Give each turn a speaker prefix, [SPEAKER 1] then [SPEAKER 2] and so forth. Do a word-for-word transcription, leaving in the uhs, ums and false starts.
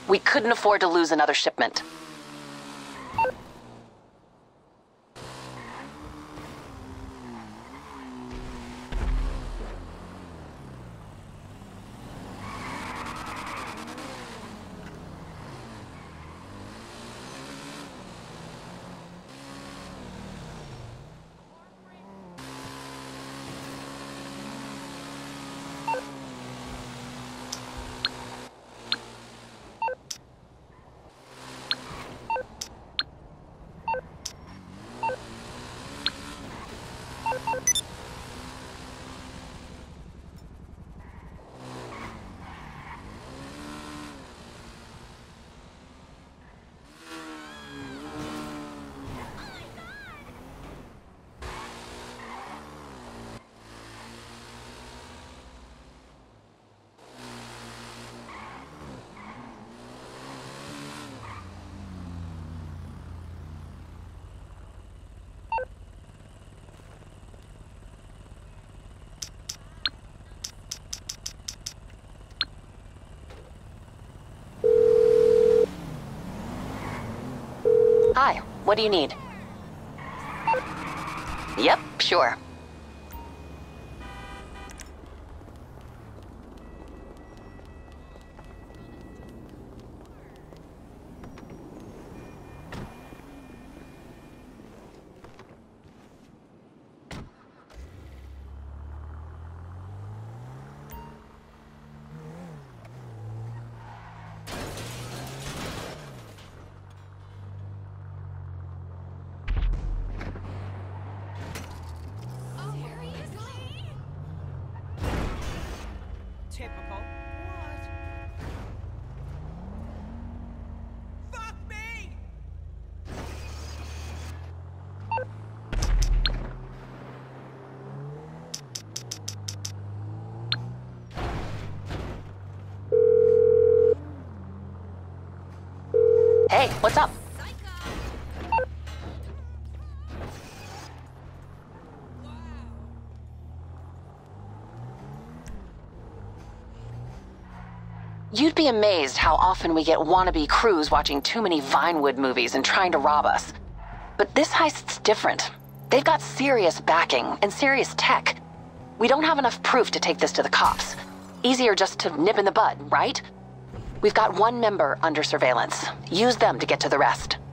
[SPEAKER 1] We couldn't afford to lose another shipment. Hi, what do you need? Yep, sure.
[SPEAKER 2] Typical. What? Fuck me!
[SPEAKER 1] Hey, what's up? You'd be amazed how often we get wannabe crews watching too many Vinewood movies and trying to rob us. But this heist's different. They've got serious backing and serious tech. We don't have enough proof to take this to the cops. Easier just to nip in the bud, right? We've got one member under surveillance. Use them to get to the rest.